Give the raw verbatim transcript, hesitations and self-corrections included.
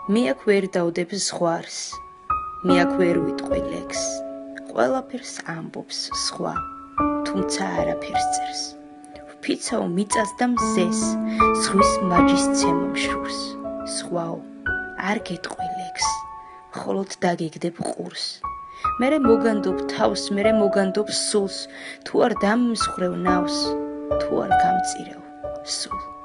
მე აქ ვერ დავდებ ზღვარს, მე აქ ვერ ვიტყვი ლექს, ყველაფერს ამბობს სხვა, თუმცა არაფერს წერს. ვფიცაო მიწას და მზეს, ზღვის მაჯისცემ მშურს, სხვაო, არ გეტყვი ლექს, მხოლოდ დაგეგდებ ყურს. მერე მოგანდობ თავს, მერე მოგანდობ სულს, თუ არ დამიმსხვრევ ნავს, თუ არ გამწირევ სულ.